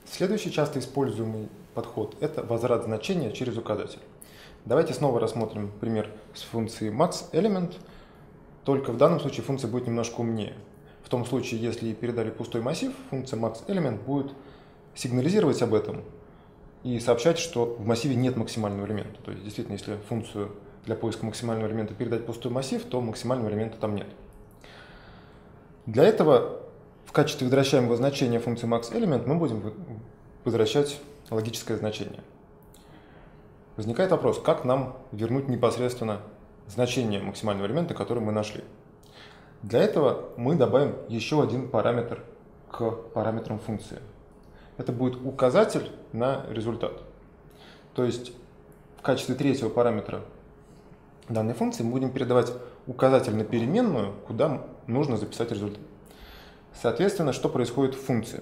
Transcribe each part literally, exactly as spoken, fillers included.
Следующий часто используемый подход – это возврат значения через указатель. Давайте снова рассмотрим пример с функцией maxElement, только в данном случае функция будет немножко умнее. В том случае, если передали пустой массив, функция maxElement будет сигнализировать об этом и сообщать, что в массиве нет максимального элемента. То есть, действительно, если функцию для поиска максимального элемента передать пустой массив, то максимального элемента там нет. Для этого в качестве возвращаемого значения функции maxElement мы будем возвращать логическое значение. Возникает вопрос, как нам вернуть непосредственно значение максимального элемента, который мы нашли. Для этого мы добавим еще один параметр к параметрам функции. Это будет указатель на результат. То есть в качестве третьего параметра данной функции мы будем передавать указатель на переменную, куда нужно записать результат. Соответственно, что происходит в функции?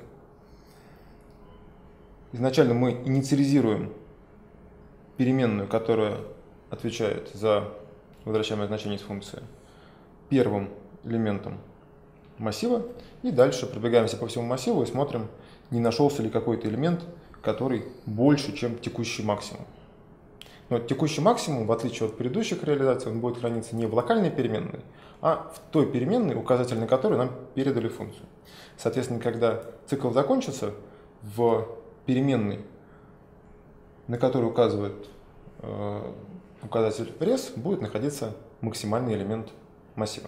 Изначально мы инициализируем переменную, которая отвечает за возвращаемое значение из функции, первым элементом массива, и дальше пробегаемся по всему массиву и смотрим, не нашелся ли какой-то элемент, который больше, чем текущий максимум. Но текущий максимум, в отличие от предыдущих реализаций, он будет храниться не в локальной переменной, а в той переменной, указатель на которой нам передали функцию. Соответственно, когда цикл закончится, в переменной, на которую указывает э, указатель res, будет находиться максимальный элемент массива.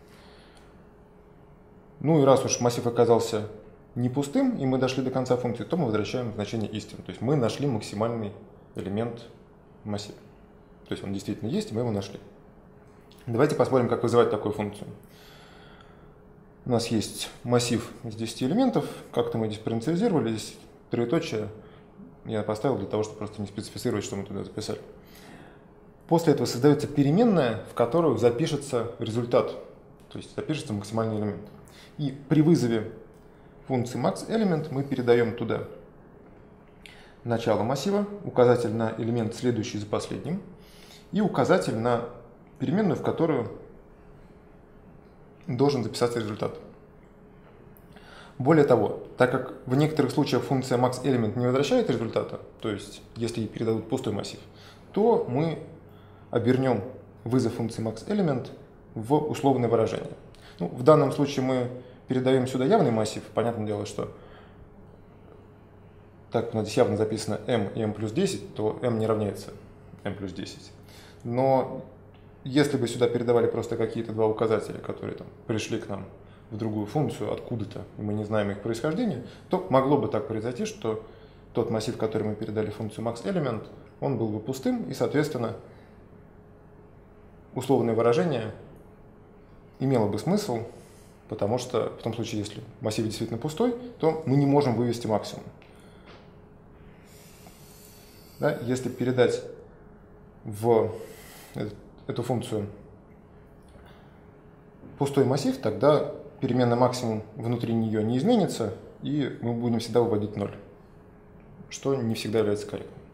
Ну и раз уж массив оказался не пустым, и мы дошли до конца функции, то мы возвращаем значение истины. То есть мы нашли максимальный элемент массива. То есть он действительно есть, и мы его нашли. Давайте посмотрим, как вызывать такую функцию. У нас есть массив из десяти элементов. Как-то мы дифференциализировали. Здесь троеточие я поставил для того, чтобы просто не специфицировать, что мы туда записали. После этого создается переменная, в которую запишется результат. То есть запишется максимальный элемент. И при вызове функции maxElement мы передаем туда начало массива, указатель на элемент, следующий за последним, и указатель на переменную, в которую должен записаться результат. Более того, так как в некоторых случаях функция maxElement не возвращает результата, то есть если ей передадут пустой массив, то мы обернем вызов функции maxElement в условное выражение. Ну, в данном случае мы передаем сюда явный массив. Понятное дело, что так как здесь явно записано m и m плюс десять, то m не равняется m плюс десять. Но если бы сюда передавали просто какие-то два указателя, которые там пришли к нам в другую функцию откуда-то, и мы не знаем их происхождения, то могло бы так произойти, что тот массив, который мы передали функцию maxElement, он был бы пустым, и, соответственно, условное выражение имело бы смысл, потому что в том случае, если массив действительно пустой, то мы не можем вывести максимум. Да, если передать в эту функцию пустой массив, тогда переменная максимум внутри нее не изменится, и мы будем всегда выводить ноль, что не всегда является корректным.